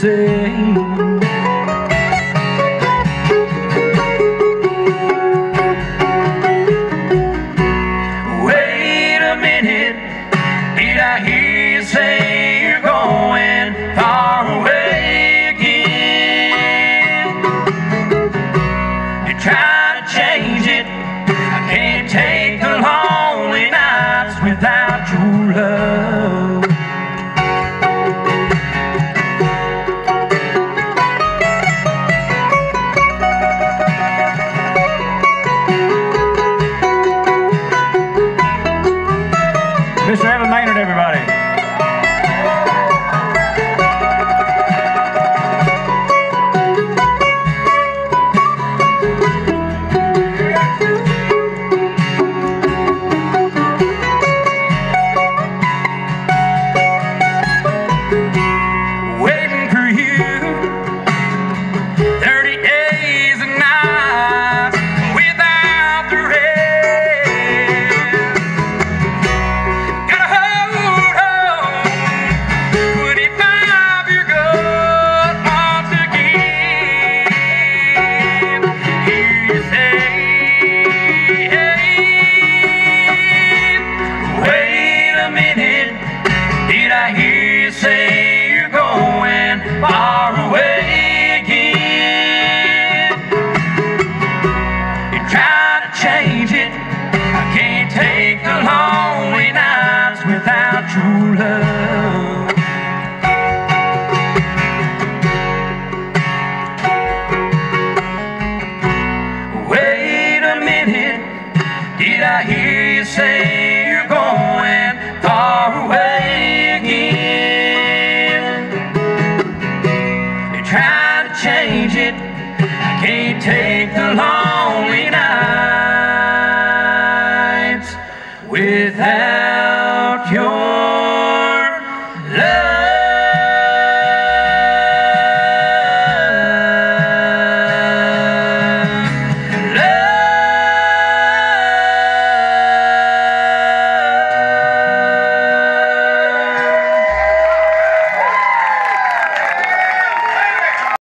say. Wait a minute, did I hear you say you're going far away again? You're trying to change it. I can't take the lonely nights without your love. Mr. Evan Maynard, everybody. Waiting for you 30 days and nights without the rest. Gotta hold on, 25 your gut once again. Hear you say, wait a minute, did I hear you say you're going far away again? You're trying to change it. I can't take the lonely nights without your love. Wait a minute, did I hear you say you're going far away again? You're trying to change it. I can't take the lonely nights without your